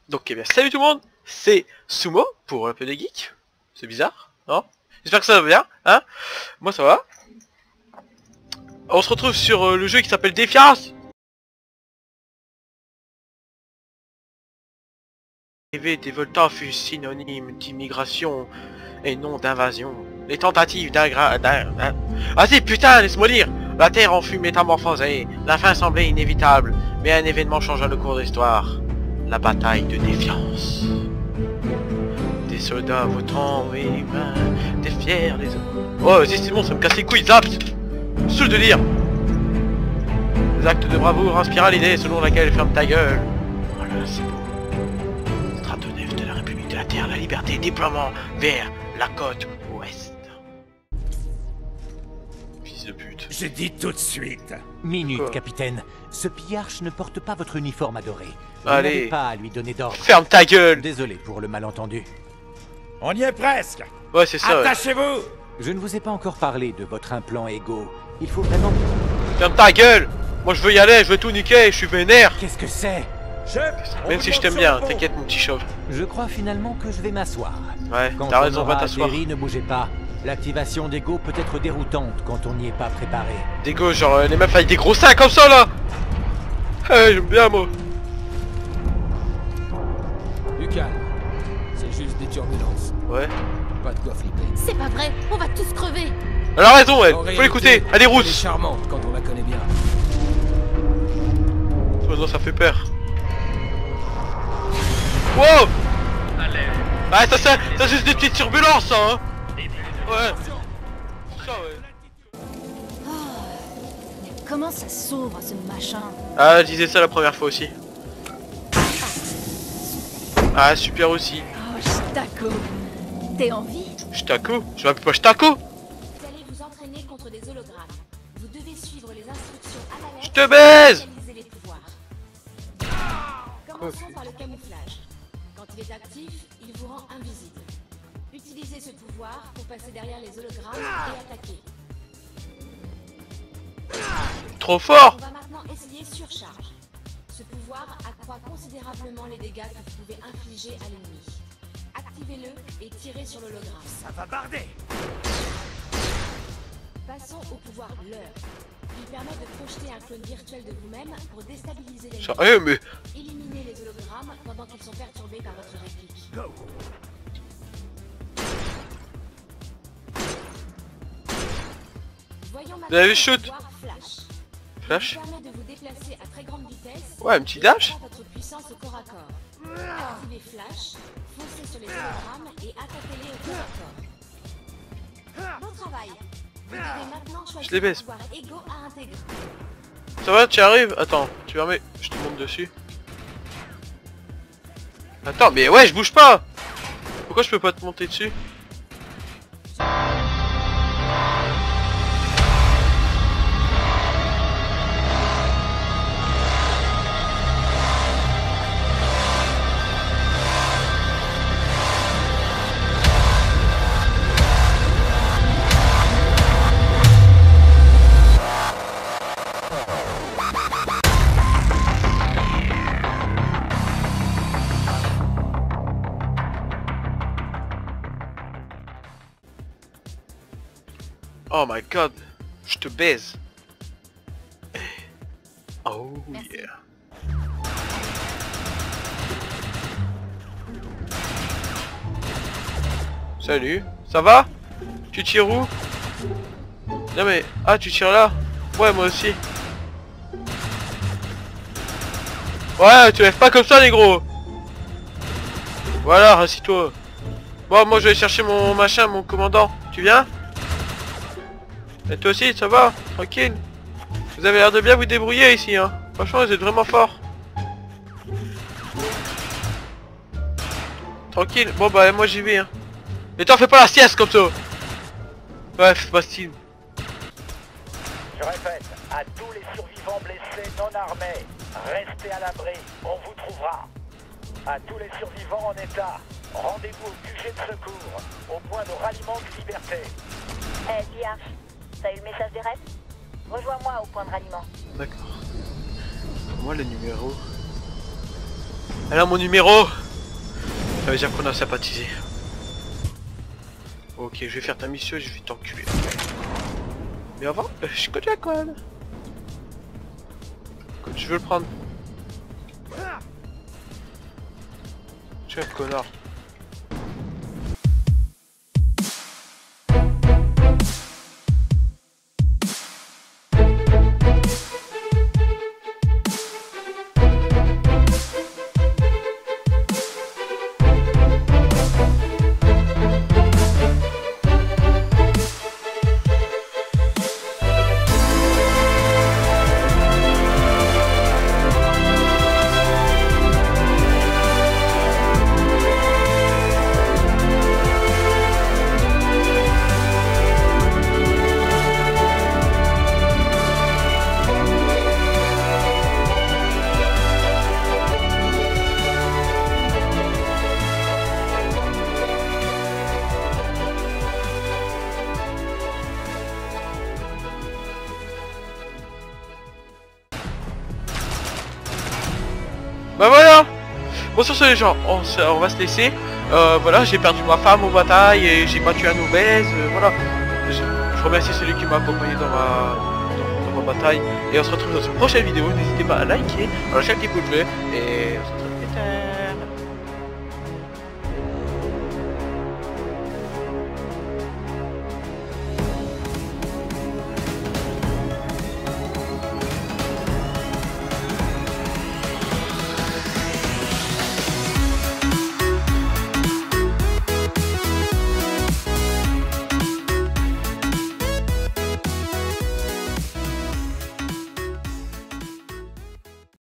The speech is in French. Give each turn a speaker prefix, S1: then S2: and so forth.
S1: Donc eh bien salut tout le monde, c'est Sumo pour un peu des geeks. C'est bizarre, non? J'espère que ça va bien, hein? Moi ça va. On se retrouve sur le jeu qui s'appelle Défiance. Des voleurs fut synonyme d'immigration et non d'invasion. Les tentatives Ah si putain, laisse-moi lire. La Terre en fut métamorphosée, la fin semblait inévitable, mais un événement changea le cours de l'histoire. La bataille de Défiance. Des soldats votants et humains, des fiers, des... Oh vas-y c'est bon, ça me casse les couilles, zap. Saoul de lire. Les actes de bravoure inspirent l'idée selon laquelle ferme ta gueule. Voilà, c'est beau. Stratonnef de la République de la Terre, la liberté, déploiement vers la côte ouest. Fils de pute.
S2: Je dis tout de suite.
S3: Minute,
S1: Quoi?
S3: capitaine. Ce pillarche ne porte pas votre uniforme adoré. Vous
S1: Allez.
S3: n'avez pas à lui donner d'ordre.
S1: Ferme ta gueule.
S3: Désolé pour le malentendu.
S2: On y est presque.
S1: Ouais c'est ça ouais.
S2: Attachez-vous.
S3: Je ne vous ai pas encore parlé de votre implant Ego. Il faut vraiment...
S1: Ferme ta gueule. Moi je veux y aller, je veux tout niquer, je suis vénère.
S3: Qu'est-ce que c'est?
S1: Même si je t'aime bien, t'inquiète mon petit chauve.
S3: Je crois finalement que je vais m'asseoir.
S1: Ouais,
S3: Quand
S1: t'as
S3: on
S1: raison, va
S3: aura
S1: t'asseoir.
S3: atterri, ne bougez pas. L'activation d'Ego peut être déroutante quand on n'y est pas préparé.
S1: Des gosses, genre les meufs avec des gros seins comme ça là. J'aime bien moi.
S4: Du calme. C'est juste des turbulences.
S1: Ouais.
S4: Pas de quoi flipper.
S5: C'est pas vrai, on va tous crever.
S1: Elle a raison elle,
S4: En
S1: faut
S4: réalité,
S1: l'écouter, elle est
S4: Elle est
S1: rousse.
S4: charmante quand on la connaît bien.
S1: Oh non ça fait peur. Wow. Ah ça c'est juste des petites turbulences ça hein. Ouais. Ça ouais.
S5: Comment ça s'ouvre ce machin?
S1: Ah je disais ça la première fois aussi. Ah super aussi.
S5: Oh, Shtako. T'es en vie?
S1: Shtako? Je m'appelle pas Shtako.
S6: Vous allez vous entraîner contre des hologrammes. Vous devez suivre les instructions à la lettre.
S1: Je te baise.
S6: Et utiliser les pouvoirs. Commençons par le camouflage. Quand il est actif, il vous rend invisible. Utilisez ce pouvoir pour passer derrière les hologrammes et attaquer.
S1: Trop fort.
S6: On va maintenant essayer surcharge. Ce pouvoir accroît considérablement les dégâts que vous pouvez infliger à l'ennemi. Activez-le et tirez sur l'hologramme.
S2: Ça va barder.
S6: Passons au pouvoir leurre. Il permet de projeter un clone virtuel de vous-même pour déstabiliser l'ennemi.
S1: Sérieux mais...
S6: Éliminez les hologrammes pendant qu'ils sont perturbés par votre réplique.
S2: Go.
S6: Voyons
S1: Vous avez vu
S6: maintenant
S1: shoot?
S6: le pouvoir flash.
S1: Flash?
S6: Il permet de vous déplacer à très grande vitesse.
S1: Ouais un petit dash.
S6: Augmentant votre puissance au corps à corps. Activez flash, foncez sur les hologrammes et attaquez-les au corps à corps. Bon travail. Vous devez maintenant choisir
S1: les baise.
S6: un pouvoir égaux à intégrer.
S1: Ça va, tu y arrives? Attends, tu permets, je te monte dessus. Attends, mais ouais, je bouge pas. Pourquoi je peux pas te monter dessus? Oh my god, je te baise. Oh yeah. Salut, ça va? Tu tires où? Non mais, ah tu tires là? Ouais moi aussi. Ouais, tu lèves pas comme ça les gros. Voilà, rassis-toi. Bon, moi je vais chercher mon machin, mon commandant. Tu viens? Et toi aussi, ça va? Tranquille? Vous avez l'air de bien vous débrouiller ici, hein? Franchement, vous êtes vraiment fort. Tranquille? Bon bah, moi j'y vais, hein. Mais t'en fais pas la sieste comme ça! Bref, Bastille.
S7: Je répète, à tous les survivants blessés non armés, restez à l'abri, on vous trouvera. À tous les survivants en état, rendez-vous au QG de secours, au point de ralliement de liberté.
S8: Vierge, t'as eu le message des refs? Rejoins-moi au point de ralliement.
S1: D'accord. Pour moi, le numéro... Elle a mon numéro. Ça veut dire qu'on a sympathisé. Ok, je vais faire ta mission et je vais t'enculer. Mais avant, je connais la colle. Je veux le prendre. Je suis un connard. Bah voilà. Bon sur ce les gens, on va se laisser. Voilà, j'ai perdu ma femme aux batailles et j'ai battu un obèse. Voilà. Je remercie celui qui m'a accompagné dans ma bataille. Et on se retrouve dans une prochaine vidéo. N'hésitez pas à liker, à lâcher un petit pouce bleu. Et on se retrouve